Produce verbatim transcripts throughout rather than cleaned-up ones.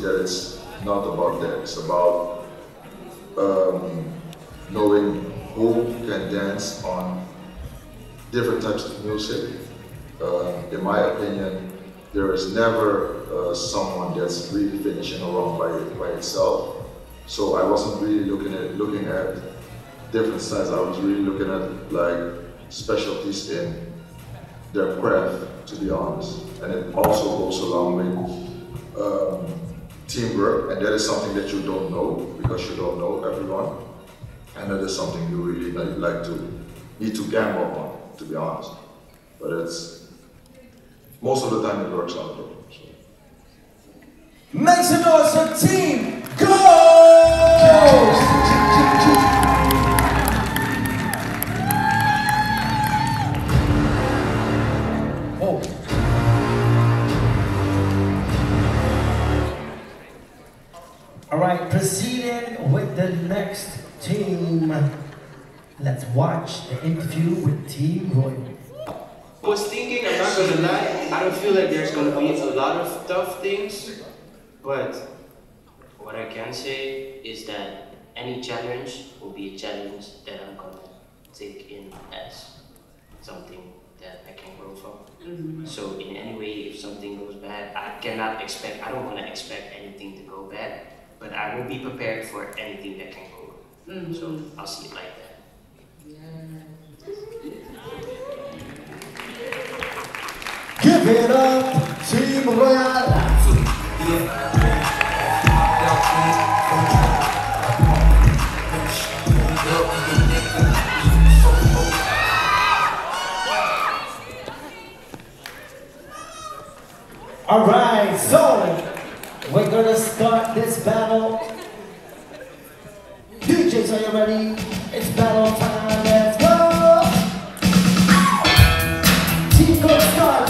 that it's not about that. It's about um, knowing who can dance on different types of music. Uh, in my opinion, there is never uh, someone that's really finishing around by, by itself. So I wasn't really looking at looking at different styles. I was really looking at like specialties in their craft, to be honest. And it also goes along with um, teamwork, and that is something that you don't know because you don't know everyone. And that is something you really like, like to need to gamble on, to be honest. But it's most of the time it works out though. So. Make some noise for Team Go! Oh. All right, proceeding with the next team. Let's watch the interview with Team Royal. I was thinking, I'm not gonna lie, I don't feel like there's gonna be a lot of tough things, but what I can say is that any challenge will be a challenge that I'm gonna take in as something that I can grow from. Mm-hmm. So in any way, if something goes bad, I cannot expect, I don't wanna expect anything to go bad, but I will be prepared for anything that can go wrong. Mm-hmm. So I'll see it like that. Yeah. Give it up, Team Royal. All right, so we're gonna start this battle. D Js, are you ready? It's battle time. Let's go. Team Go starts.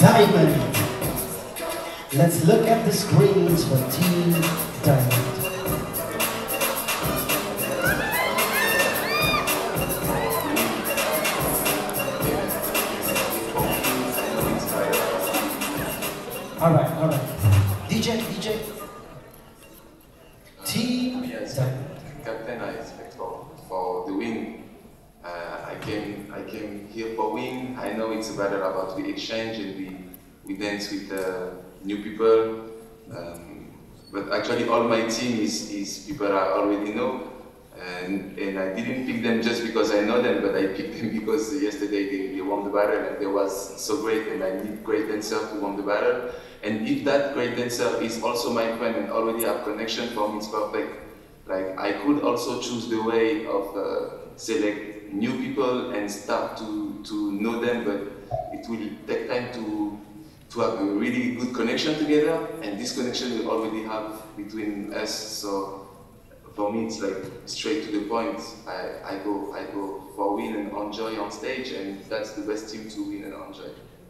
Diamond. Let's look at the screens for Team Diamond. All right, all right. D J, D J. Team Yes, Diamond. Captain, I expect for, for the win. Uh, I came I came here for win. I know it's a battle about we exchange and we we dance with uh, new people. Um, but actually, all my team is is people I already know, and and I didn't pick them just because I know them, but I picked them because yesterday they, they won the battle and they was so great, and I need great dancer to win the battle. And if that great dancer is also my friend and already have connection, for me it's perfect. Like I could also choose the way of uh, select new people and start to, to know them, but it will take time to, to have a really good connection together, and this connection we already have between us. So for me it's like straight to the point. I, I, go, I go for win and enjoy on stage, and that's the best team to win and enjoy.